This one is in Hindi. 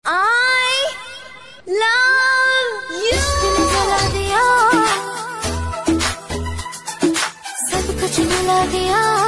I love you। दिल जला दिया, सब कुछ मिला दिया।